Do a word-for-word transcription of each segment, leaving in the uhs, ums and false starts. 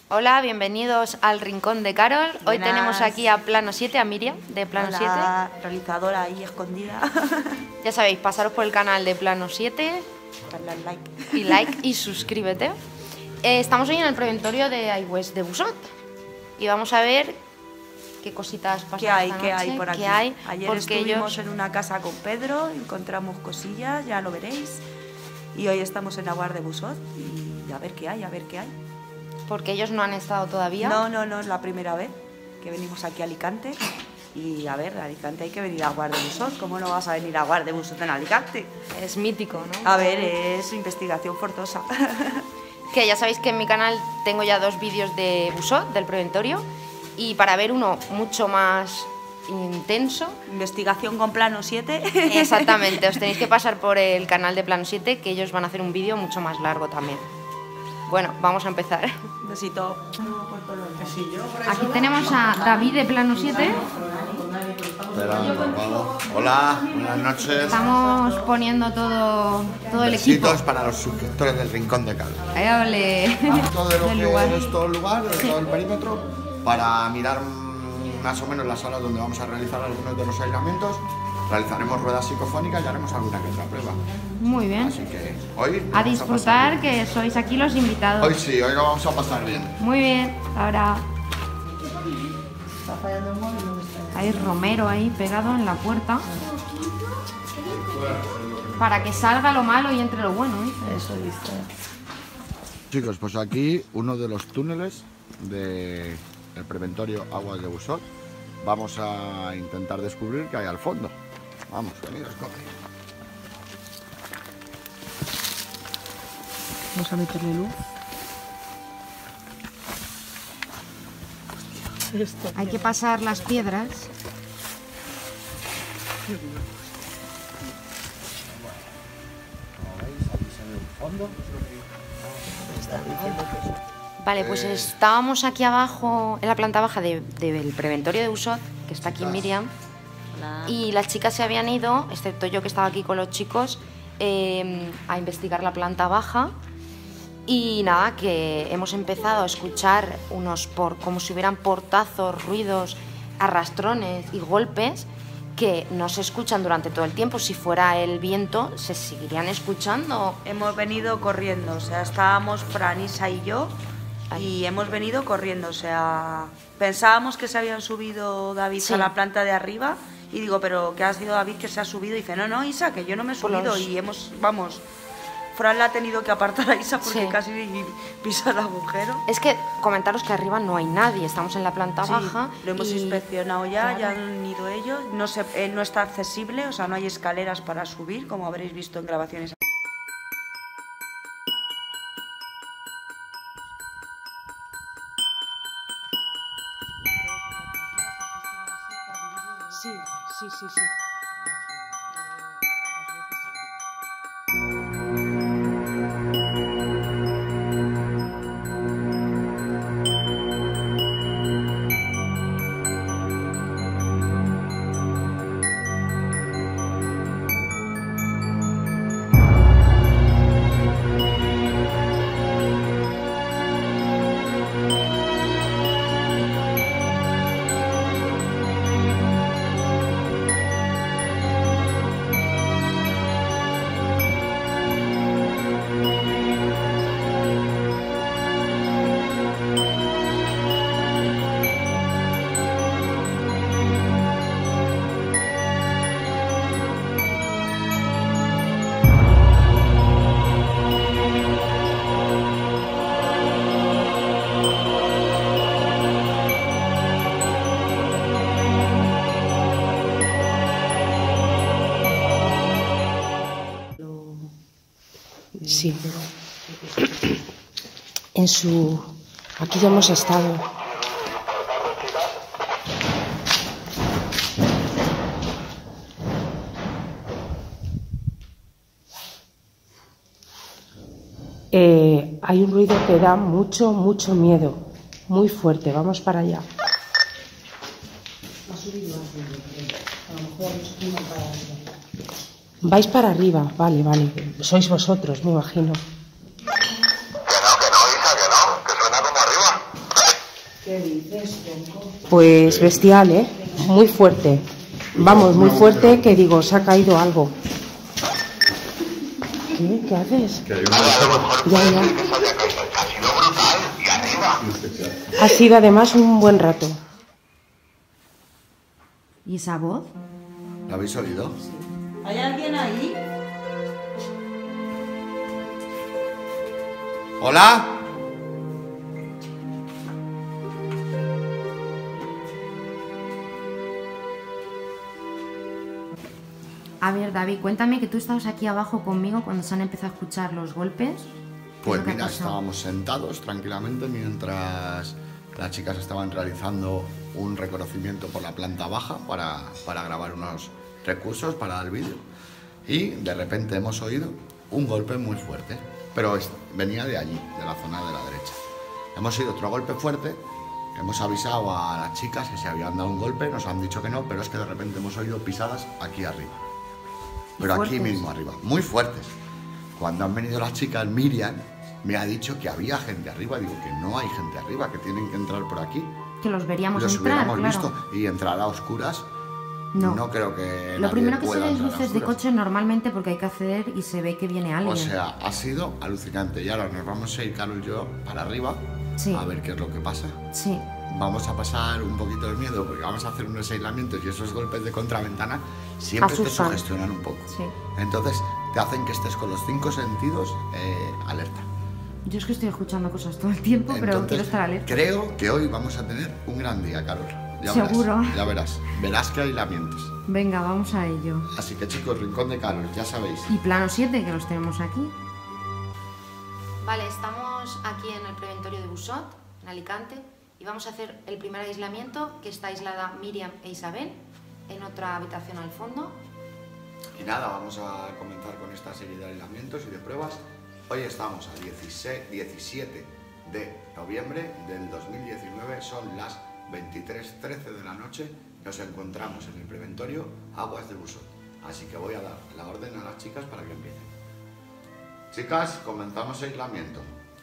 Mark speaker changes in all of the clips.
Speaker 1: Hola, bienvenidos al Rincón de Carol. Hoy
Speaker 2: Buenas.
Speaker 1: Tenemos aquí a Plano siete, a Miriam de Plano
Speaker 2: Hola,
Speaker 1: siete.
Speaker 2: realizadora ahí escondida.
Speaker 1: Ya sabéis, pasaros por el canal de Plano siete
Speaker 2: Darle al like.
Speaker 1: y like y suscríbete. Eh, estamos hoy en el preventorio de iWest de Busot y vamos a ver qué cositas pasan
Speaker 2: ¿Qué hay,
Speaker 1: esta
Speaker 2: qué
Speaker 1: noche,
Speaker 2: hay por aquí?
Speaker 1: qué hay,
Speaker 2: Ayer
Speaker 1: porque
Speaker 2: estuvimos
Speaker 1: ellos...
Speaker 2: en una casa con Pedro, encontramos cosillas, ya lo veréis. Y hoy estamos en Aguar de Busot y a ver qué hay, a ver qué hay.
Speaker 1: Porque ellos no han estado todavía.
Speaker 2: No, no, no, es la primera vez que venimos aquí a Alicante. Y a ver, a Alicante hay que venir a Aguar de Busot. ¿Cómo no vas a venir a Aguar de Busot en Alicante?
Speaker 1: Es mítico, ¿no?
Speaker 2: A ver, es investigación forzosa.
Speaker 1: Que ya sabéis que en mi canal tengo ya dos vídeos de Busot, del preventorio, y para ver uno mucho más intenso...
Speaker 2: Investigación con Plano siete.
Speaker 1: Exactamente, os tenéis que pasar por el canal de Plano siete, que ellos van a hacer un vídeo mucho más largo también. Bueno, vamos a empezar.
Speaker 2: Un besito.
Speaker 1: Aquí tenemos a David de Plano siete.
Speaker 3: Hola, buenas noches.
Speaker 1: Estamos poniendo todo, todo el equipo.
Speaker 3: Besitos para los suscriptores del Rincón de Carol.
Speaker 1: Eh, ole.
Speaker 3: Todo de lo
Speaker 1: Del
Speaker 3: que
Speaker 1: lugar.
Speaker 3: es todo el lugar, todo el perímetro, para mirar mm, más o menos las salas donde vamos a realizar algunos de los aislamientos. Realizaremos ruedas psicofónicas y haremos alguna que otra prueba.
Speaker 1: Muy bien.
Speaker 3: Así que hoy
Speaker 1: A
Speaker 3: vamos
Speaker 1: disfrutar,
Speaker 3: pasar bien.
Speaker 1: que sois aquí los invitados.
Speaker 3: Hoy sí, hoy lo vamos a pasar bien.
Speaker 1: Muy bien, ahora... Hay Romero ahí pegado en la puerta. Para que salga lo malo y entre lo bueno, ¿eh?
Speaker 2: Eso dice.
Speaker 3: Chicos, pues aquí uno de los túneles del preventorio Aguas de Busot. Vamos a intentar descubrir qué hay al fondo. Vamos, venidos, coge.
Speaker 2: Vamos a meterle luz.
Speaker 1: Hay que pasar las piedras.
Speaker 3: Como veis, aquí se ve un fondo.
Speaker 1: Vale, pues estábamos aquí abajo, en la planta baja de- del preventorio de Busot, que está aquí Miriam, y las chicas se habían ido, excepto yo que estaba aquí con los chicos, eh, a investigar la planta baja. Y nada, que hemos empezado a escuchar unos por, como si hubieran portazos, ruidos, arrastrones y golpes que no se escuchan durante todo el tiempo. Si fuera el viento, se seguirían escuchando.
Speaker 2: Hemos venido corriendo, o sea, estábamos Franisa y yo y hemos venido corriendo, o sea, pensábamos que se habían subido David
Speaker 1: Sí.
Speaker 2: a la planta de arriba y digo, pero ¿qué ha sido David que se ha subido? Y dice, no, no, Isa, que yo no me he
Speaker 1: Por
Speaker 2: subido
Speaker 1: los-
Speaker 2: y hemos, vamos, Fran la ha tenido que apartar a Isa porque
Speaker 1: Sí.
Speaker 2: casi pisa el agujero.
Speaker 1: Es que comentaros que arriba no hay nadie, estamos en la planta
Speaker 2: Sí,
Speaker 1: baja.
Speaker 2: lo hemos
Speaker 1: y-
Speaker 2: inspeccionado ya,
Speaker 1: Claro.
Speaker 2: ya han ido ellos, no, se, eh, no está accesible, o sea, no hay escaleras para subir, como habréis visto en grabaciones. Sí, sí, sí, sí.
Speaker 4: Sí. En su... Aquí ya hemos estado. Eh, hay un ruido que da mucho, mucho miedo. Muy fuerte. Vamos para allá. Vais para arriba. Vale, vale. Sois vosotros, me imagino.
Speaker 3: Que no, que no, Isa, que no, que suena como arriba.
Speaker 4: ¿Qué dices, tronco? Pues bestial, ¿eh? Muy fuerte. Vamos, muy fuerte, que digo, se ha caído algo. ¿Qué? ¿Qué haces?
Speaker 3: Que hay una...
Speaker 4: Ya, ya. Ha sido además un buen rato.
Speaker 1: ¿Y esa voz?
Speaker 3: ¿La habéis oído?
Speaker 2: ¿Hay alguien ahí?
Speaker 3: ¿Hola?
Speaker 1: A ver, David, cuéntame que tú estabas aquí abajo conmigo cuando se han empezado a escuchar los golpes.
Speaker 3: Pues
Speaker 1: ¿Qué es lo que ha
Speaker 3: mira,
Speaker 1: pasado?
Speaker 3: estábamos sentados tranquilamente mientras las chicas estaban realizando un reconocimiento por la planta baja para, para grabar unos recursos para el vídeo. Y de repente hemos oído un golpe muy fuerte, pero es- venía de allí, de la zona de la derecha. Hemos oído otro golpe fuerte, hemos avisado a las chicas que se habían dado un golpe, nos han dicho que no, pero es que de repente hemos oído pisadas aquí arriba. Pero aquí
Speaker 1: fuertes.
Speaker 3: mismo arriba, muy fuertes. Cuando han venido las chicas, Miriam me ha dicho que había gente arriba. Digo que no hay gente arriba, que tienen que entrar por aquí.
Speaker 1: Que los veríamos
Speaker 3: Los
Speaker 1: entrar,
Speaker 3: hubiéramos
Speaker 1: claro.
Speaker 3: visto y entrar a oscuras.
Speaker 1: No.
Speaker 3: No creo que
Speaker 1: Lo
Speaker 3: nadie
Speaker 1: primero que se
Speaker 3: pueda
Speaker 1: ve es
Speaker 3: entrar a
Speaker 1: luces de
Speaker 3: oscuras.
Speaker 1: coche normalmente porque hay que acceder y se ve que viene alguien.
Speaker 3: O sea, ha sido alucinante. Y ahora nos vamos a ir, Carol y yo, para arriba
Speaker 1: Sí.
Speaker 3: a ver qué es lo que pasa.
Speaker 1: Sí.
Speaker 3: Vamos a pasar un poquito de miedo porque vamos a hacer unos aislamientos y esos golpes de contraventana siempre te
Speaker 1: Asustan.
Speaker 3: sugestionan un poco.
Speaker 1: Sí.
Speaker 3: Entonces te hacen que estés con los cinco sentidos eh, alerta.
Speaker 1: Yo es que estoy escuchando cosas todo el tiempo, pero
Speaker 3: Entonces,
Speaker 1: quiero estar alerta.
Speaker 3: Creo que hoy vamos a tener un gran día, Carol. Ya
Speaker 1: Seguro.
Speaker 3: Verás, ya verás. Verás que aislamientos.
Speaker 1: Venga, vamos a ello.
Speaker 3: Así que chicos, Rincón de Carol, ya sabéis.
Speaker 1: Y plano siete, que los tenemos aquí. Vale, estamos aquí en el preventorio de Busot, en Alicante, y vamos a hacer el primer aislamiento, que está aislada Miriam e Isabel, en otra habitación al fondo.
Speaker 3: Y nada, vamos a comenzar con esta serie de aislamientos y de pruebas. Hoy estamos a dieciséis, diecisiete de noviembre del dos mil diecinueve, son las veintitrés trece de la noche. Nos encontramos en el preventorio Aguas de Busot. Así que voy a dar la orden a las chicas para que empiecen. Chicas, comenzamos aislamiento.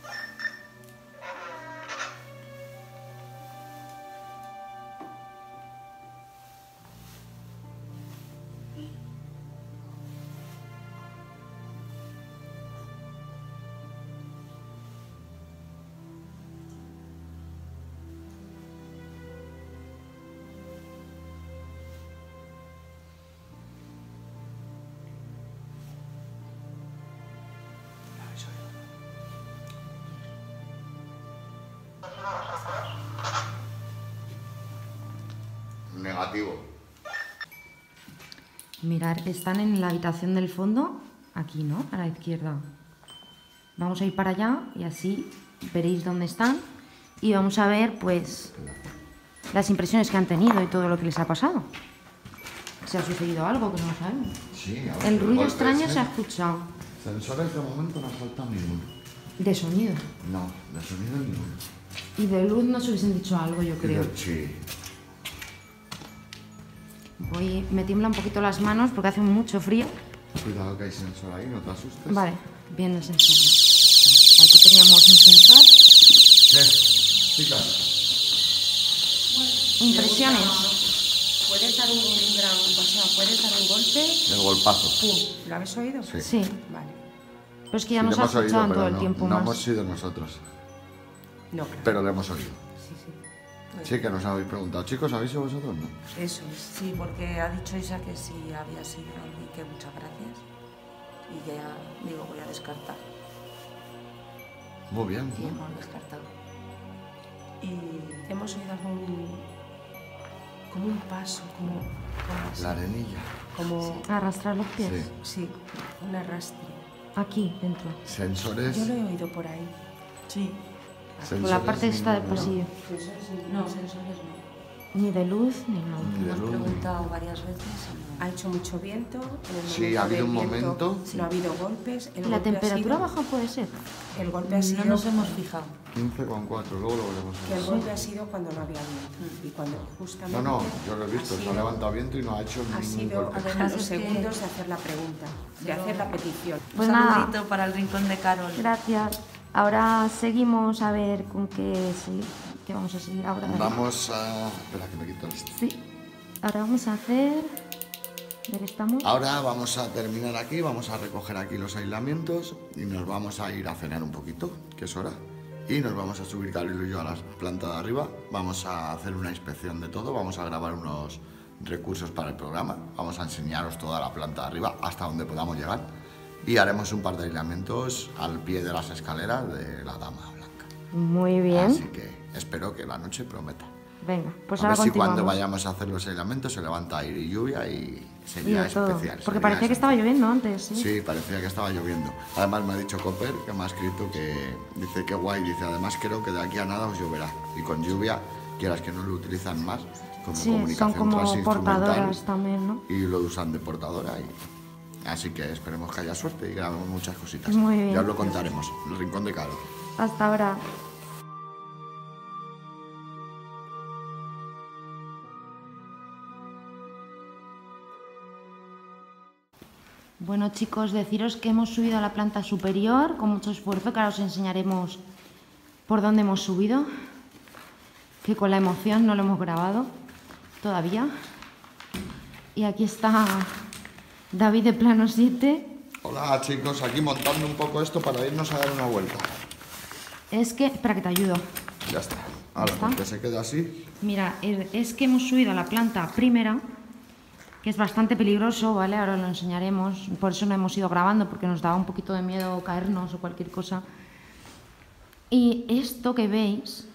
Speaker 3: Negativo.
Speaker 1: Mirar, están en la habitación del fondo, aquí, ¿no? A la izquierda. Vamos a ir para allá y así veréis dónde están y vamos a ver, pues, las impresiones que han tenido y todo lo que les ha pasado. ¿Se ha sucedido algo que no lo sabemos?
Speaker 3: Sí, a ver,
Speaker 1: El ruido
Speaker 3: golpes,
Speaker 1: extraño
Speaker 3: ¿eh?
Speaker 1: se ha escuchado.
Speaker 3: Sensores de momento no falta ninguno.
Speaker 1: De sonido.
Speaker 3: No, de sonido ninguno.
Speaker 1: Y de luz nos hubiesen dicho algo, yo creo.
Speaker 3: Sí.
Speaker 1: Voy, me tiembla un poquito las manos porque hace mucho frío.
Speaker 3: Cuidado que hay sensor ahí, no te asustes.
Speaker 1: Vale, bien el sensor. Aquí teníamos un sensor.
Speaker 3: ¿Qué? Chicas,
Speaker 1: Impresiones.
Speaker 4: ¿Puedes dar un, un gran, o sea, puedes dar un golpe?
Speaker 3: el golpazo.
Speaker 4: ¡Pum! ¿Lo habéis oído?
Speaker 3: Sí.
Speaker 1: Sí,
Speaker 4: Vale.
Speaker 1: pero es que ya
Speaker 3: Sí,
Speaker 1: nos
Speaker 3: lo
Speaker 1: ha
Speaker 3: hemos oído,
Speaker 1: escuchado en
Speaker 3: pero
Speaker 1: todo el
Speaker 3: no-
Speaker 1: tiempo
Speaker 3: No
Speaker 1: más.
Speaker 3: hemos sido nosotros,
Speaker 4: No, claro.
Speaker 3: pero lo hemos oído.
Speaker 4: Sí, sí.
Speaker 3: Sí que nos habéis preguntado. Chicos, ¿habéis sido vosotros? No.
Speaker 5: Eso es, sí, porque ha dicho Isa que sí había sido y que muchas gracias. Y ya, digo, voy a descartar.
Speaker 3: Muy bien.
Speaker 5: Y
Speaker 3: ¿no?
Speaker 5: hemos descartado.
Speaker 4: Y hemos oído algún... como un paso, como... como así,
Speaker 3: La arenilla.
Speaker 4: como...
Speaker 1: Arrastrar los pies.
Speaker 3: Sí.
Speaker 4: Sí, un arrastre.
Speaker 1: Aquí, dentro.
Speaker 3: Sensores.
Speaker 4: Yo lo he oído por ahí.
Speaker 5: Sí.
Speaker 1: Por la
Speaker 3: sensores
Speaker 1: parte esta del
Speaker 3: ninguno.
Speaker 1: pasillo.
Speaker 5: No, sensores no.
Speaker 1: Ni de luz, ni nada.
Speaker 3: Ni de
Speaker 5: Hemos
Speaker 3: luz.
Speaker 5: preguntado varias veces y no.
Speaker 4: Ha hecho mucho viento. En el
Speaker 3: Sí,
Speaker 4: momento
Speaker 3: ha habido
Speaker 4: del
Speaker 3: un
Speaker 4: viento
Speaker 3: momento.
Speaker 4: No ha habido golpes. El
Speaker 1: ¿La
Speaker 4: golpe ha
Speaker 1: temperatura
Speaker 4: sido-
Speaker 1: baja puede ser?
Speaker 4: El golpe ha sido...
Speaker 5: No nos hemos fijado.
Speaker 3: quince con cuatro, luego lo veremos.
Speaker 4: Que el golpe ha sido cuando no había viento. Y cuando justamente...
Speaker 3: No, no, yo lo he visto.
Speaker 4: ha
Speaker 3: Se ha
Speaker 4: sido-
Speaker 3: levantado viento y no ha hecho
Speaker 4: Ha
Speaker 3: ningún
Speaker 4: sido
Speaker 3: golpe.
Speaker 4: a
Speaker 5: Además
Speaker 4: los
Speaker 5: es que-
Speaker 4: segundos de hacer la pregunta, de hacer la petición.
Speaker 1: Pues
Speaker 5: Un
Speaker 1: nada.
Speaker 5: saludito para el rincón de Carol.
Speaker 1: Gracias. Ahora seguimos a ver con qué sí, ¿Qué vamos a seguir ahora?
Speaker 3: Vamos a... Espera que me quito esto.
Speaker 1: Sí. Ahora vamos a hacer... ¿Dónde estamos?
Speaker 3: Ahora vamos a terminar aquí, vamos a recoger aquí los aislamientos y nos vamos a ir a cenar un poquito, que es hora. Y nos vamos a subir Gabriel y yo a la planta de arriba. Vamos a hacer una inspección de todo, vamos a grabar unos recursos para el programa. Vamos a enseñaros toda la planta de arriba hasta donde podamos llegar. Y haremos un par de aislamientos al pie de las escaleras de la Dama Blanca.
Speaker 1: Muy bien.
Speaker 3: Así que espero que la noche prometa.
Speaker 1: Venga, pues
Speaker 3: a
Speaker 1: ahora
Speaker 3: ver si
Speaker 1: continuamos.
Speaker 3: cuando vayamos a hacer los aislamientos se levanta aire y lluvia y sería
Speaker 1: Y de todo.
Speaker 3: especial.
Speaker 1: Porque
Speaker 3: sería
Speaker 1: parecía que estaba lloviendo antes, ¿sí?
Speaker 3: Sí, parecía que estaba lloviendo. Además me ha dicho Copper, que me ha escrito que dice que guay, dice además creo que de aquí a nada os lloverá. Y con lluvia, quieras que no lo utilizan más como
Speaker 1: Sí,
Speaker 3: comunicación
Speaker 1: son como
Speaker 3: transinstrumental
Speaker 1: portadoras también, ¿no?
Speaker 3: y lo usan de portadora. Y... Así que esperemos que haya suerte y grabemos muchas cositas.
Speaker 1: Muy bien.
Speaker 3: Ya os lo contaremos, el Rincón de Caro.
Speaker 1: Hasta ahora. Bueno, chicos, deciros que hemos subido a la planta superior con mucho esfuerzo, que ahora os enseñaremos por dónde hemos subido, que con la emoción no lo hemos grabado todavía. Y aquí está David de Plano siete.
Speaker 3: Hola chicos, aquí montando un poco esto para irnos a dar una vuelta.
Speaker 1: Es que... Espera que te ayudo.
Speaker 3: Ya está. Ahora,
Speaker 1: ¿Está?
Speaker 3: porque se queda así.
Speaker 1: Mira, es que hemos subido a la planta primera, que es bastante peligroso, ¿vale? Ahora lo enseñaremos. Por eso no hemos ido grabando, porque nos daba un poquito de miedo caernos o cualquier cosa. Y esto que veis...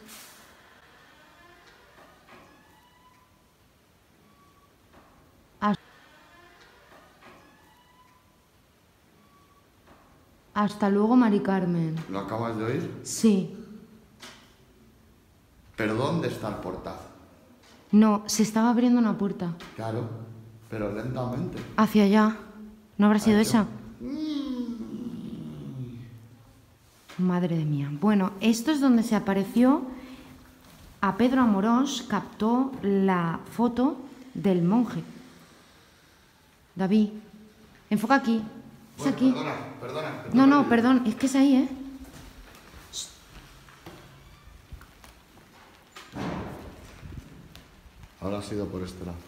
Speaker 1: Hasta luego, Mari Carmen.
Speaker 3: ¿Lo acabas de oír?
Speaker 1: Sí.
Speaker 3: ¿Pero dónde está el portazo?
Speaker 1: No, se estaba abriendo una puerta.
Speaker 3: Claro, pero lentamente.
Speaker 1: Hacia allá. ¿No habrá sido esa? Madre mía. Bueno, esto es donde se apareció a Pedro Amorós, captó la foto del monje. David, enfoca aquí. Es
Speaker 3: Bueno,
Speaker 1: aquí.
Speaker 3: Perdona, perdona.
Speaker 1: No, no, perdón, es que es ahí, ¿eh?
Speaker 3: Ahora ha sido por este lado.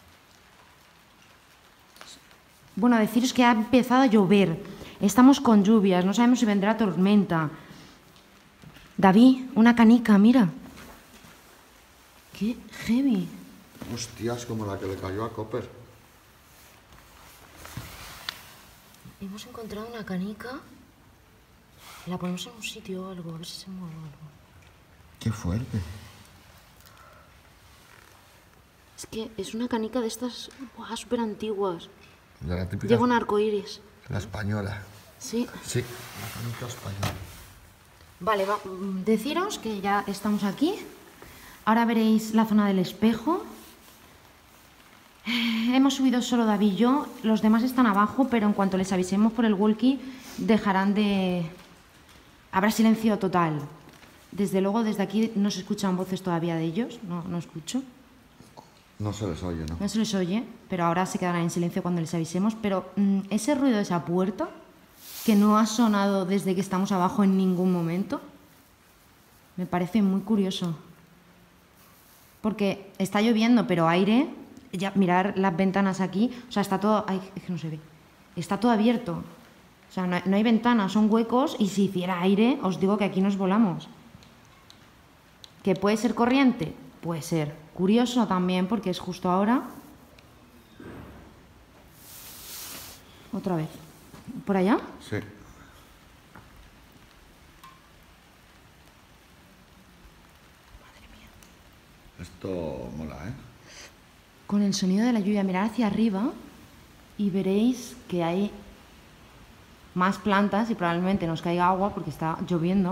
Speaker 1: Bueno, deciros que ha empezado a llover. Estamos con lluvias, no sabemos si vendrá tormenta. David, una canica, mira. Qué heavy.
Speaker 3: Hostias, como la que le cayó a Copper.
Speaker 1: Hemos encontrado una canica. La ponemos en un sitio o algo, a ver si se mueve algo.
Speaker 3: Qué fuerte.
Speaker 1: Es que es una canica de estas súper antiguas.
Speaker 3: De la típica...
Speaker 1: Lleva un arco iris.
Speaker 3: La española.
Speaker 1: Sí.
Speaker 3: Sí, la canica española.
Speaker 1: Vale, va, deciros que ya estamos aquí. Ahora veréis la zona del espejo. Hemos subido solo David y yo, los demás están abajo, pero en cuanto les avisemos por el walkie, dejarán de... Habrá silencio total. Desde luego, desde aquí no se escuchan voces todavía de ellos, no, no escucho.
Speaker 3: No se les oye, ¿no?
Speaker 1: No se les oye, pero ahora se quedarán en silencio cuando les avisemos. Pero mmm, ese ruido de esa puerta, que no ha sonado desde que estamos abajo en ningún momento, me parece muy curioso. Porque está lloviendo, pero aire... Ya, mirar las ventanas aquí, o sea, está todo... Ay, es que no se ve. Está todo abierto. O sea, no hay, no hay ventanas, son huecos y si hiciera aire, os digo que aquí nos volamos. ¿Que puede ser corriente? Puede ser. Curioso también, porque es justo ahora. Otra vez. ¿Por allá?
Speaker 3: Sí. Esto mola, ¿eh?
Speaker 1: Con el sonido de la lluvia, mirad hacia arriba y veréis que hay más plantas y probablemente nos caiga agua porque está lloviendo.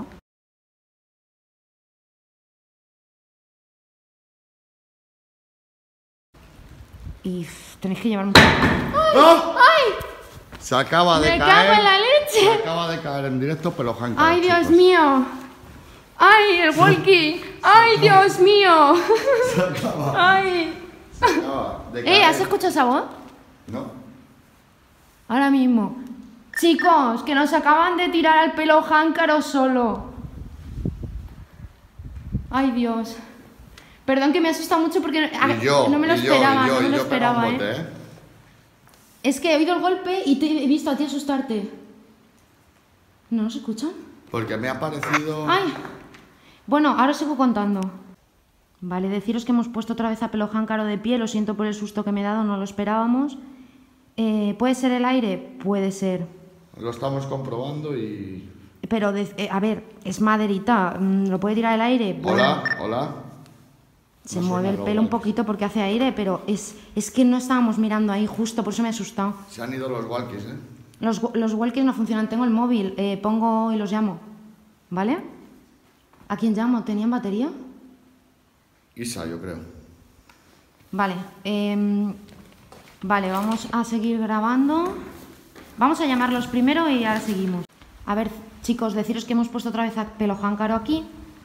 Speaker 1: Y uf, tenéis que llevar mucho...
Speaker 3: ¡Oh!
Speaker 1: ¡Ay!
Speaker 3: Se acaba de
Speaker 1: ¡Me
Speaker 3: caer.
Speaker 1: cago en la leche!
Speaker 3: Se acaba de caer en directo Peloján.
Speaker 1: ¡Ay, Dios
Speaker 3: chicos.
Speaker 1: mío! ¡Ay, el walkie! ¡Ay, Dios mío!
Speaker 3: Se acaba.
Speaker 1: ¡Ay!
Speaker 3: Se acaba de caer.
Speaker 1: ¿Eh? ¿Has escuchado esa voz?
Speaker 3: No.
Speaker 1: Ahora mismo. Chicos, que nos acaban de tirar al pelo jáncaro solo. Ay, Dios. Perdón que me asusta mucho porque
Speaker 3: Y yo,
Speaker 1: no me lo
Speaker 3: y yo,
Speaker 1: esperaba,
Speaker 3: y yo,
Speaker 1: no me
Speaker 3: y
Speaker 1: lo
Speaker 3: yo
Speaker 1: esperaba,
Speaker 3: pego un bote,
Speaker 1: ¿eh?
Speaker 3: ¿eh?
Speaker 1: Es que he oído el golpe y te he visto a ti asustarte. ¿No nos escuchan?
Speaker 3: Porque me ha parecido...
Speaker 1: ¡Ay! Bueno, ahora sigo contando. Vale, deciros que hemos puesto otra vez a Pelo Jáncaro de pie. Lo siento por el susto que me he dado, no lo esperábamos. Eh, ¿Puede ser el aire? Puede ser.
Speaker 3: Lo estamos comprobando y...
Speaker 1: Pero, de- eh, a ver, es maderita. mm, ¿Lo puede tirar el aire? Bueno,
Speaker 3: Hola, hola.
Speaker 1: se
Speaker 3: No
Speaker 1: mueve
Speaker 3: suena
Speaker 1: el
Speaker 3: los
Speaker 1: pelo un
Speaker 3: walkies.
Speaker 1: poquito porque hace aire, pero es, es que no estábamos mirando ahí justo, por eso me he asustado.
Speaker 3: Se han ido los walkies, ¿eh?
Speaker 1: Los, los walkies no funcionan, tengo el móvil, eh, pongo y los llamo. ¿Vale? ¿A quién llamo? ¿Tenían batería?
Speaker 3: Isa, yo creo.
Speaker 1: Vale, em, vale, vamos a seguir grabando. Vamos a llamarlos primero y ahora seguimos. A ver, chicos, deciros que hemos puesto otra vez a Pelo Jáncaro aquí.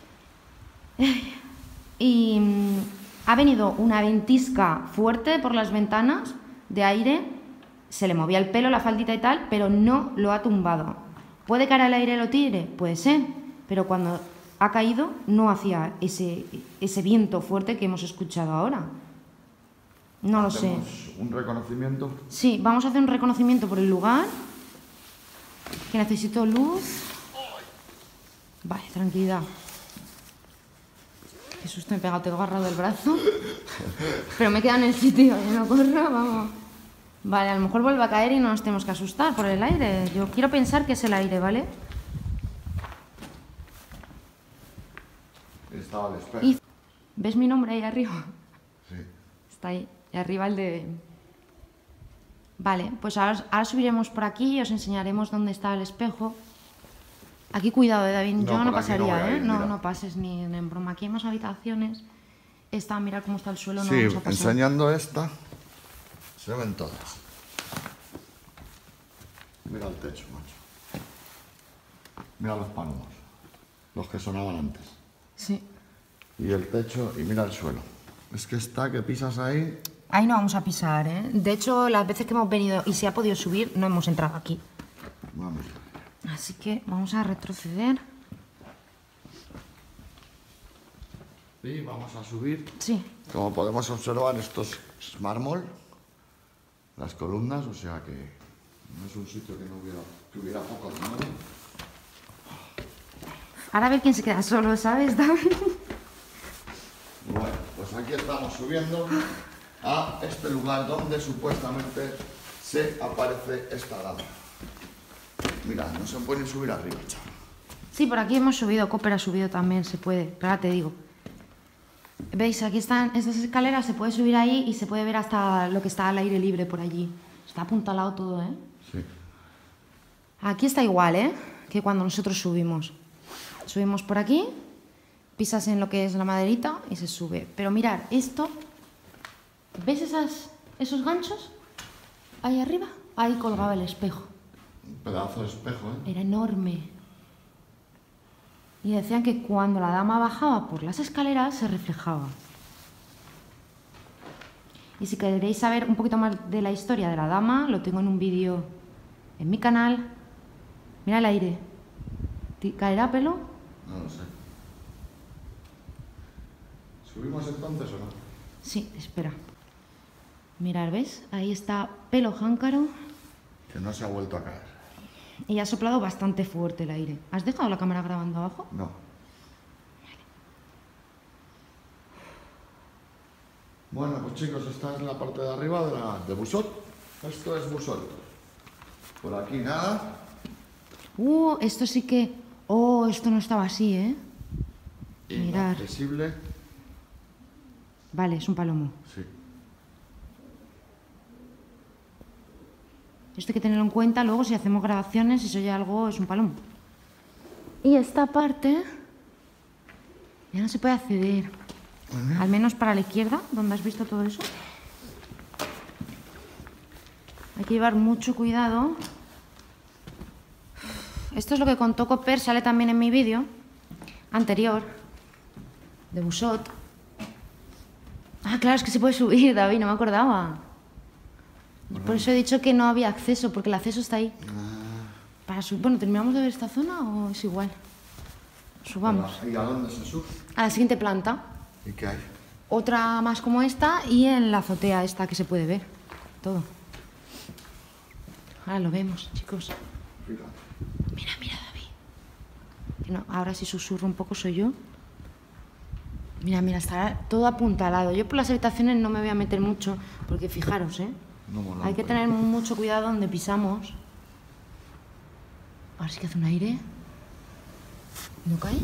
Speaker 1: Y mm, ha venido una ventisca fuerte por las ventanas de aire. Se le movía el pelo, la faldita y tal, pero no lo ha tumbado. ¿Puede que ahora el aire lo tire? Puede ser, pero cuando ha caído no hacía ese, ese viento fuerte que hemos escuchado ahora. No lo sé.
Speaker 3: Hacemos un reconocimiento.
Speaker 1: Sí, vamos a hacer un reconocimiento por el lugar. Que necesito luz. Vale, tranquilidad. Qué susto, me he pegado, te he agarrado el brazo. Pero me queda en el sitio, yo no corro, vamos. Vale, a lo mejor vuelve a caer y no nos tenemos que asustar por el aire. Yo quiero pensar que es el aire, ¿vale?
Speaker 3: Estaba el espejo.
Speaker 1: Y... ¿Ves mi nombre ahí arriba?
Speaker 3: Sí.
Speaker 1: Está ahí, y arriba el de... Vale, pues ahora, ahora subiremos por aquí y os enseñaremos dónde está el espejo. Aquí cuidado, eh, David,
Speaker 3: No,
Speaker 1: yo
Speaker 3: por
Speaker 1: no
Speaker 3: aquí
Speaker 1: pasaría,
Speaker 3: no voy a
Speaker 1: ¿eh?
Speaker 3: ir,
Speaker 1: No,
Speaker 3: mira.
Speaker 1: no pases ni en broma. Aquí hay más habitaciones. Esta, mira cómo está el suelo, no
Speaker 3: Sí,
Speaker 1: vamos a pasar.
Speaker 3: enseñando esta, se ven todas. Mira el techo, macho. Mira los palmos, los que sonaban antes.
Speaker 1: Sí.
Speaker 3: Y el techo, y mira el suelo. Es que está, que pisas ahí.
Speaker 1: Ahí no vamos a pisar, ¿eh? De hecho, las veces que hemos venido y se ha podido subir, no hemos entrado aquí.
Speaker 3: Vamos.
Speaker 1: Así que vamos a retroceder.
Speaker 3: Y vamos a subir.
Speaker 1: Sí.
Speaker 3: Como podemos observar, esto es mármol. Las columnas, o sea que no es un sitio que no hubiera, que hubiera poco de nada.
Speaker 1: Ahora a ver quién se queda solo, ¿sabes, David?
Speaker 3: Bueno, pues aquí estamos subiendo a este lugar donde supuestamente se aparece esta dama. Mira, no se pueden subir arriba, chaval.
Speaker 1: Sí, por aquí hemos subido, Copper ha subido también, se puede, pero ahora te digo. ¿Veis? Aquí están estas escaleras, se puede subir ahí y se puede ver hasta lo que está al aire libre por allí. Está apuntalado todo, ¿eh?
Speaker 3: Sí.
Speaker 1: Aquí está igual, ¿eh? Que cuando nosotros subimos. Subimos por aquí, pisas en lo que es la maderita y se sube. Pero mirad, esto... ¿Ves esas, esos ganchos? Ahí arriba, ahí colgaba el espejo.
Speaker 3: Un pedazo de espejo, ¿eh?
Speaker 1: Era enorme. Y decían que cuando la dama bajaba por las escaleras se reflejaba. Y si queréis saber un poquito más de la historia de la dama, lo tengo en un vídeo en mi canal. Mira el aire. ¿Ti- ¿Caerá pelo?
Speaker 3: No lo sé. ¿Subimos entonces o no?
Speaker 1: Sí, espera. Mirad, ¿ves? Ahí está Pelo Jáncaro.
Speaker 3: Que no se ha vuelto a caer.
Speaker 1: Y ha soplado bastante fuerte el aire. ¿Has dejado la cámara grabando abajo?
Speaker 3: No. Bueno, pues chicos, esta es la parte de arriba de, la, de Busot. Esto es Busot. Por aquí nada.
Speaker 1: Uh, esto sí que... Oh, esto no estaba así, ¿eh? Mirad.
Speaker 3: Inaccesible.
Speaker 1: Vale, es un palomo.
Speaker 3: Sí.
Speaker 1: Esto hay que tenerlo en cuenta luego si hacemos grabaciones, si se oye algo, es un palomo. Y esta parte ya no se puede acceder. Al menos para la izquierda, donde has visto todo eso. Hay que llevar mucho cuidado. Esto es lo que contó Copper, sale también en mi vídeo anterior, de Busot. Ah, claro, es que se puede subir, David, no me acordaba. Por eso he dicho que no había acceso, porque el acceso está ahí. Para subir. Bueno, ¿terminamos de ver esta zona o es igual? subamos.
Speaker 3: ¿Y a dónde se sube?
Speaker 1: A la siguiente planta.
Speaker 3: ¿Y qué hay?
Speaker 1: Otra más como esta y en la azotea esta que se puede ver. Todo. Ahora lo vemos, chicos.
Speaker 3: Fíjate.
Speaker 1: Mira, mira, David. Que no, ahora si susurro un poco soy yo. Mira, mira, estará todo apuntalado. Yo por las habitaciones no me voy a meter mucho, porque fijaros, ¿eh?
Speaker 3: No mola,
Speaker 1: Hay que tener mucho cuidado donde pisamos. Ahora sí que hace un aire. ¿No cae?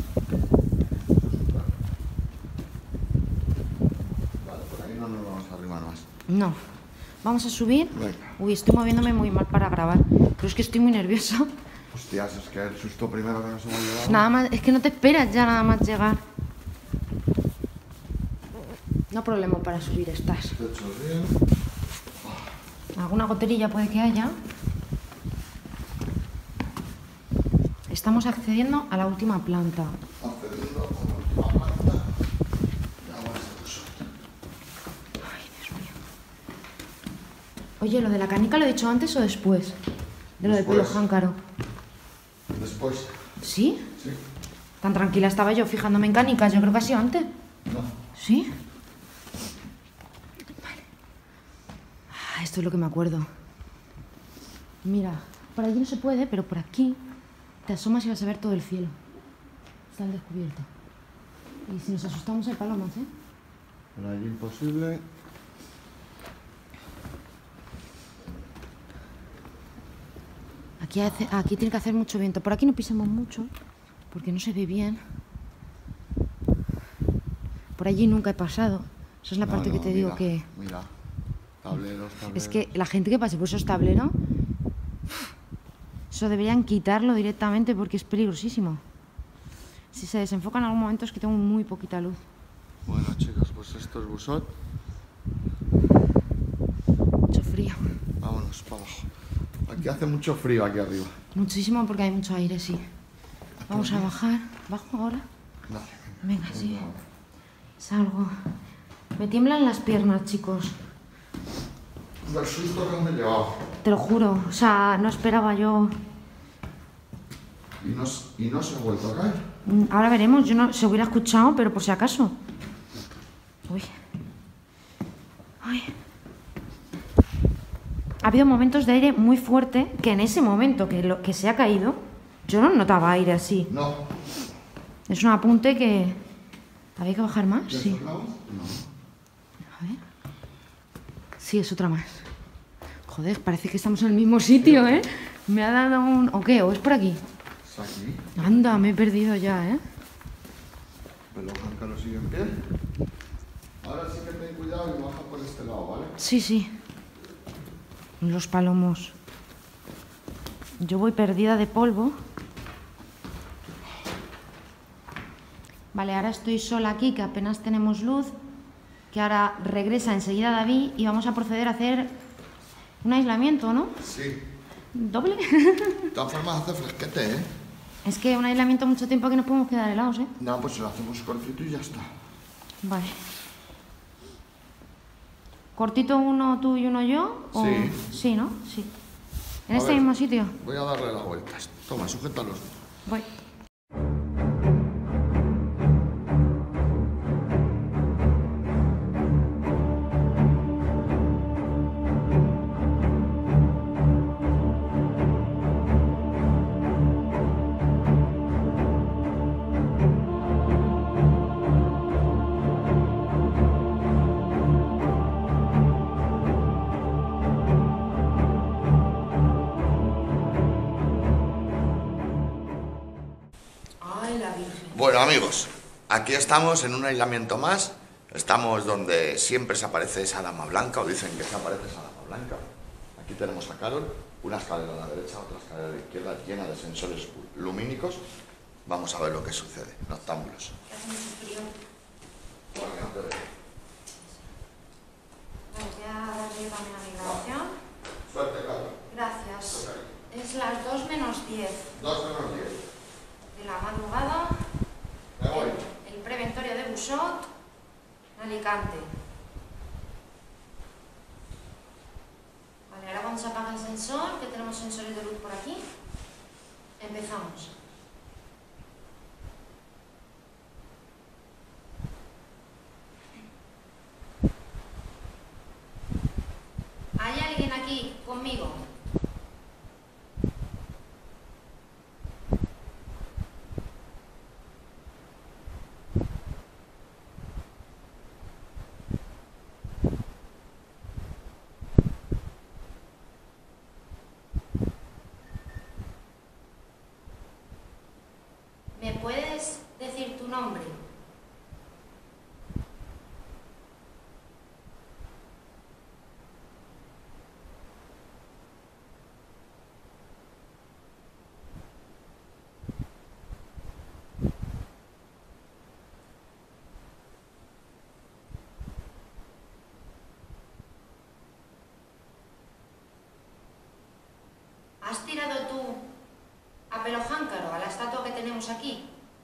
Speaker 3: Vale, por ahí no nos vamos a arrimar más.
Speaker 1: No. Vamos a subir.
Speaker 3: Venga.
Speaker 1: Uy, estoy moviéndome muy mal para grabar. Pero es que estoy muy nerviosa.
Speaker 3: Hostias, es que el susto primero que nos hemos llevado.
Speaker 1: Nada más, es que no te esperas ya nada más llegar. No problema para subir estás.
Speaker 3: Techos bien.
Speaker 1: Alguna goterilla puede que haya. Estamos accediendo a la última planta.
Speaker 3: Accediendo a la última planta. Y ahora se puso.
Speaker 1: Ay, Dios mío. Oye, ¿lo de la canica lo he dicho antes o después? De lo del pelo
Speaker 3: Después.
Speaker 1: jáncaro.
Speaker 3: Después.
Speaker 1: ¿Sí?
Speaker 3: Sí.
Speaker 1: Tan tranquila estaba yo fijándome en canicas. Yo creo que ha sido antes.
Speaker 3: No.
Speaker 1: ¿Sí? Vale. Ah, esto es lo que me acuerdo. Mira, por allí no se puede, pero por aquí te asomas y vas a ver todo el cielo. Está al descubierto. Y si nos asustamos hay palomas, ¿eh?
Speaker 3: Por allí imposible.
Speaker 1: Aquí, hace, aquí tiene que hacer mucho viento. Por aquí no pisamos mucho, porque no se ve bien. Por allí nunca he pasado. Esa es la
Speaker 3: No,
Speaker 1: parte
Speaker 3: no,
Speaker 1: que te digo
Speaker 3: mira,
Speaker 1: que...
Speaker 3: Mira. Tableros, tableros.
Speaker 1: Es que la gente que pase por esos tableros, eso deberían quitarlo directamente porque es peligrosísimo. Si se desenfoca en algún momento es que tengo muy poquita luz.
Speaker 3: Bueno, chicos, pues esto es Busot.
Speaker 1: Mucho frío.
Speaker 3: Vámonos para abajo. Aquí hace mucho frío aquí arriba.
Speaker 1: Muchísimo porque hay mucho aire, sí. Vamos a bajar. ¿Bajo ahora?
Speaker 3: Dale.
Speaker 1: Venga, sí. Salgo. Me tiemblan las piernas, chicos.
Speaker 3: Del susto que me he llevado.
Speaker 1: Te lo juro. O sea, no esperaba yo...
Speaker 3: Y no, y no se ha vuelto a caer.
Speaker 1: Mm, Ahora veremos. Yo no... Se hubiera escuchado, pero por si acaso. Uy. Ay. Ha habido momentos de aire muy fuerte que en ese momento que, lo, que se ha caído, yo no notaba aire así.
Speaker 3: No.
Speaker 1: Es un apunte que... ¿Había que bajar más?
Speaker 3: ¿Ya
Speaker 1: Sí.
Speaker 3: soplamos? No.
Speaker 1: A ver. Sí, es otra más. Joder, parece que estamos en el mismo sitio, ¿eh? Me ha dado un... ¿O qué? ¿O es por aquí?
Speaker 3: ¿Es aquí?
Speaker 1: Anda, me he perdido ya, ¿eh?
Speaker 3: Pero Blanca lo sigue en pie. Ahora sí que ten cuidado y baja por este lado, ¿vale?
Speaker 1: Sí, sí. Los palomos. Yo voy perdida de polvo. Vale, ahora estoy sola aquí, que apenas tenemos luz. Que ahora regresa enseguida David y vamos a proceder a hacer un aislamiento, ¿no?
Speaker 3: Sí.
Speaker 1: ¿Doble?
Speaker 3: De todas formas hace fresquete, ¿eh?
Speaker 1: Es que un aislamiento mucho tiempo que nos podemos quedar helados, ¿eh?
Speaker 3: No, pues lo hacemos cortito y ya está.
Speaker 1: Vale. ¿Cortito uno tú y uno yo? o-
Speaker 3: Sí.
Speaker 1: Sí, ¿no? Sí. ¿En
Speaker 3: A
Speaker 1: este
Speaker 3: ver.
Speaker 1: mismo sitio?
Speaker 3: Voy a darle las vueltas. Toma, sujétalos.
Speaker 1: Voy.
Speaker 3: Bueno, amigos, aquí estamos en un aislamiento más. Estamos donde siempre se aparece esa dama blanca, o dicen que se aparece esa dama blanca. Aquí tenemos a Carol, una escalera a la derecha, otra escalera a la izquierda, llena de sensores lumínicos. Vamos a ver lo que sucede. Noctámbulos. Bueno, que no te veo.
Speaker 1: Voy a darle también a mi grabación.
Speaker 3: Suerte, Carol.
Speaker 1: Gracias. Es las dos menos diez
Speaker 3: Dos menos diez.
Speaker 1: de la madrugada.
Speaker 3: Me voy.
Speaker 1: El, el preventorio de Busot, en Alicante. Vale, ahora cuando se apaga el sensor, que tenemos sensores de luz por aquí, empezamos. tirado tú a Pelo Jáncaro, a la estatua que tenemos aquí?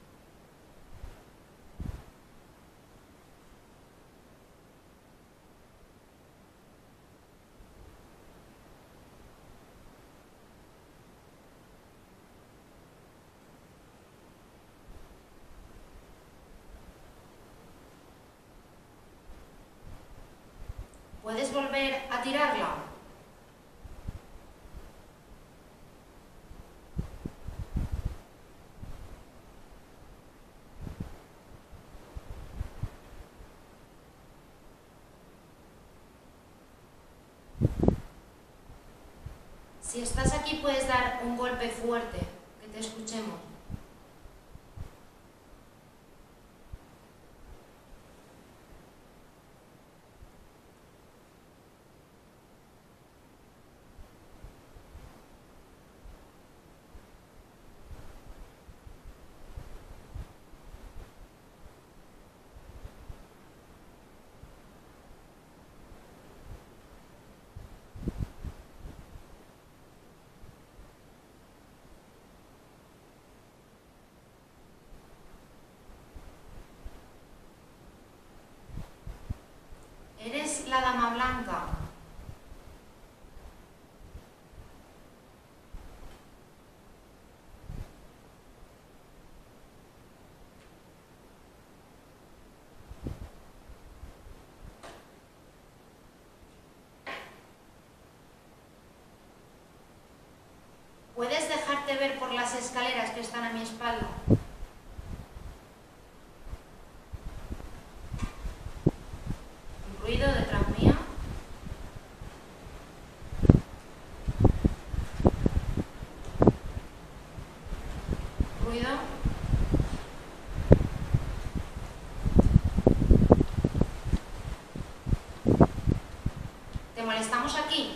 Speaker 1: ¿Puedes volver a tirarla? Si estás aquí, puedes dar un golpe fuerte, que te escuchemos. Eres la dama blanca. ¿Puedes dejarte ver por las escaleras que están a mi espalda? ¿Ruido detrás mía? ¿Ruido? ¿Te molestamos aquí?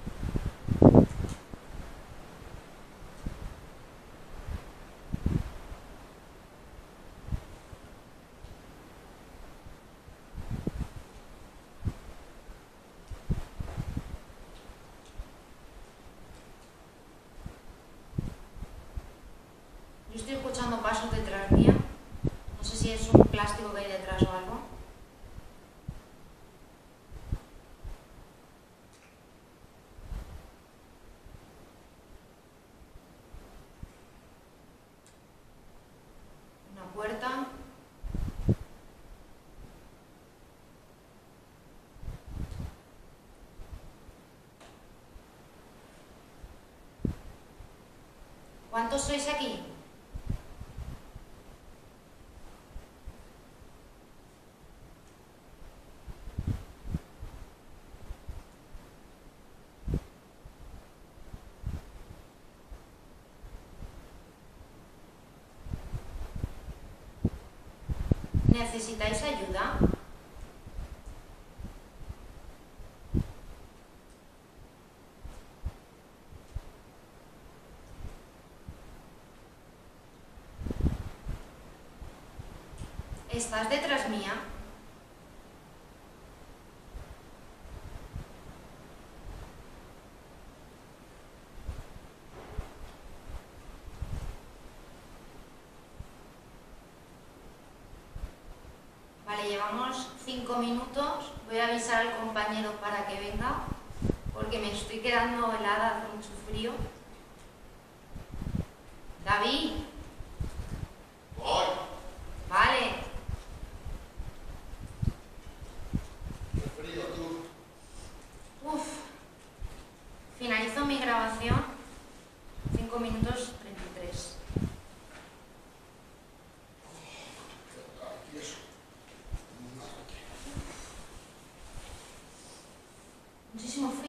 Speaker 1: Yo estoy escuchando pasos detrás mía. No sé si es un plástico que hay detrás o algo. Una puerta. ¿Cuántos sois aquí? ¿Necesitáis ayuda? ¿Estás detrás mía? Vale, llevamos cinco minutos. Voy a avisar al compañero para que venga, porque me estoy quedando helada, hace mucho frío. David.
Speaker 3: Voy.
Speaker 1: Vale.
Speaker 3: Qué frío, tú.
Speaker 1: Uf. Finalizo mi grabación. cinco minutos treinta y tres. Muchísimo frío.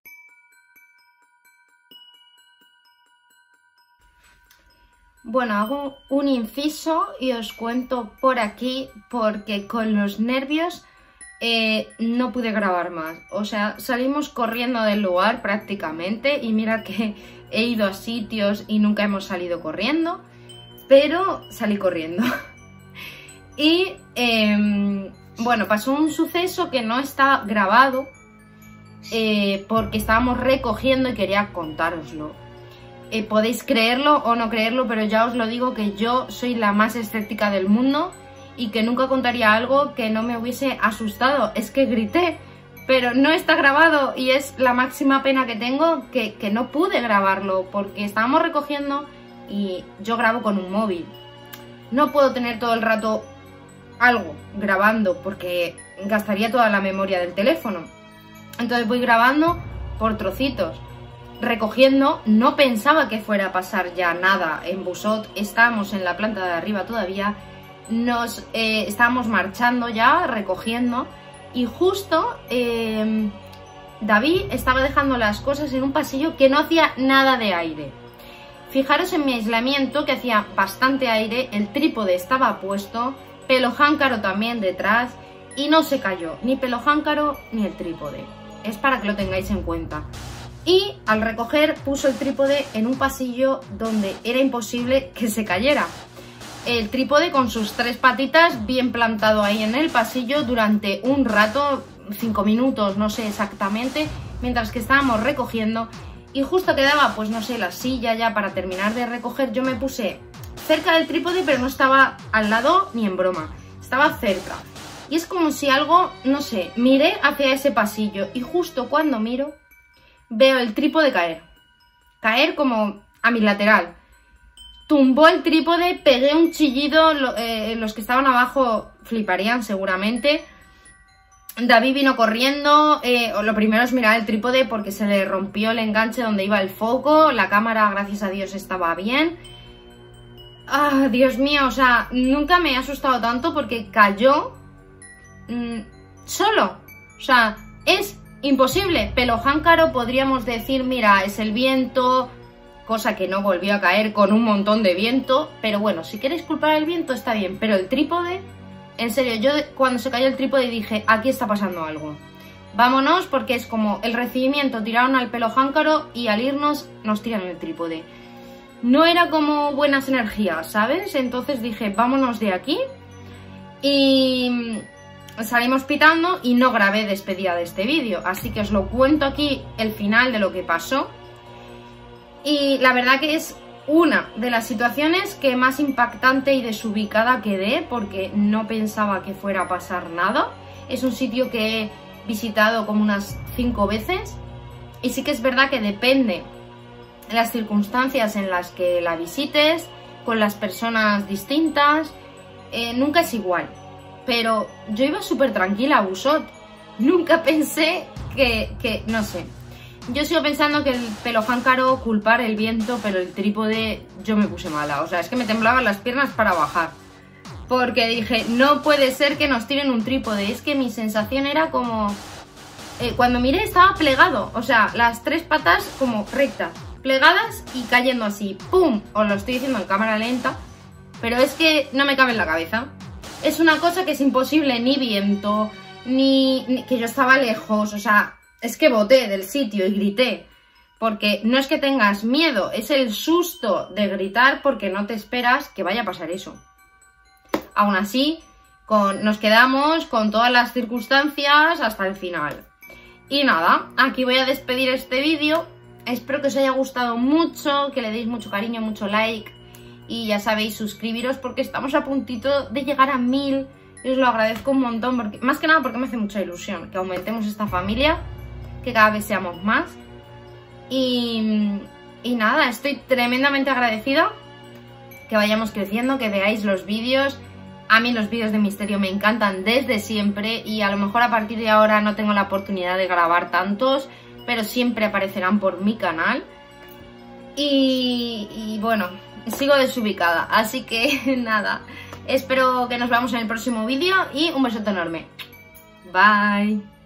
Speaker 1: Bueno, hago un inciso y os cuento por aquí porque con los nervios eh, no pude grabar más. O sea, salimos corriendo del lugar prácticamente y mira que he ido a sitios y nunca hemos salido corriendo, pero salí corriendo. Y eh, bueno, pasó un suceso que no está grabado eh, porque estábamos recogiendo y quería contároslo.
Speaker 6: eh, podéis creerlo o no creerlo, pero ya os lo digo que yo soy la más escéptica del mundo y que nunca contaría algo que no me hubiese asustado. Es que grité, pero no está grabado y es la máxima pena que tengo que, que no pude grabarlo porque estábamos recogiendo y yo grabo con un móvil. No puedo tener todo el rato algo grabando porque gastaría toda la memoria del teléfono. Entonces voy grabando por trocitos, recogiendo. No pensaba que fuera a pasar ya nada en Busot, estábamos en la planta de arriba todavía, nos eh, estábamos marchando ya, recogiendo. Y justo eh, David estaba dejando las cosas en un pasillo que no hacía nada de aire. Fijaros en mi aislamiento que hacía bastante aire, el trípode estaba puesto, pelo jáncaro también detrás y no se cayó ni pelo jáncaro ni el trípode. Es para que lo tengáis en cuenta. Y al recoger puso el trípode en un pasillo donde era imposible que se cayera. El trípode con sus tres patitas bien plantado ahí en el pasillo durante un rato, cinco minutos, no sé exactamente, mientras que estábamos recogiendo. Y justo quedaba, pues no sé, la silla ya para terminar de recoger. Yo me puse cerca del trípode, pero no estaba al lado ni en broma, estaba cerca. Y es como si algo, no sé, miré hacia ese pasillo y justo cuando miro veo el trípode caer. Caer como a mi lateral. Tumbó el trípode, pegué un chillido, lo, eh, los que estaban abajo fliparían seguramente. David vino corriendo, eh, lo primero es mirar el trípode porque se le rompió el enganche donde iba el foco, la cámara gracias a Dios estaba bien. Ah, Dios mío, o sea, nunca me he asustado tanto porque cayó mmm, solo, o sea, es imposible. Pelo jáncaro podríamos decir, mira, es el viento... Cosa que no volvió a caer con un montón de viento. Pero bueno, si queréis culpar al viento está bien. Pero el trípode, en serio, yo cuando se cayó el trípode dije, aquí está pasando algo. Vámonos porque es como el recibimiento, tiraron al pelo jáncaro y al irnos nos tiran el trípode. No era como buenas energías, ¿sabes? Entonces dije, vámonos de aquí. Y salimos pitando y no grabé despedida de este vídeo. Así que os lo cuento aquí el final de lo que pasó. Y la verdad que es una de las situaciones que más impactante y desubicada quedé porque no pensaba que fuera a pasar nada. Es un sitio que he visitado como unas cinco veces y sí que es verdad que depende de las circunstancias en las que la visites, con las personas distintas, eh, nunca es igual. Pero yo iba súper tranquila a Busot, nunca pensé que, que, no sé... Yo sigo pensando que el pelo jáncaro culpar el viento, pero el trípode yo me puse mala. O sea, es que me temblaban las piernas para bajar. Porque dije, no puede ser que nos tiren un trípode. Es que mi sensación era como... Eh, cuando miré estaba plegado. O sea, las tres patas como rectas, plegadas y cayendo así. ¡Pum! Os lo estoy diciendo en cámara lenta. Pero es que no me cabe en la cabeza. Es una cosa que es imposible, ni viento, ni, ni que yo estaba lejos, o sea... Es que boté del sitio y grité, porque no es que tengas miedo, es el susto de gritar porque no te esperas que vaya a pasar eso. Aún así, con, nos quedamos con todas las circunstancias hasta el final. Y nada, aquí voy a despedir este vídeo, espero que os haya gustado mucho, que le deis mucho cariño, mucho like y ya sabéis, suscribiros porque estamos a puntito de llegar a mil y os lo agradezco un montón, porque, más que nada porque me hace mucha ilusión que aumentemos esta familia, que cada vez seamos más y, y nada, estoy tremendamente agradecida que vayamos creciendo, que veáis los vídeos. A mí los vídeos de misterio me encantan desde siempre y a lo mejor a partir de ahora no tengo la oportunidad de grabar tantos, pero siempre aparecerán por mi canal y, y bueno, sigo desubicada, así que nada, espero que nos veamos en el próximo vídeo y un besote enorme. Bye.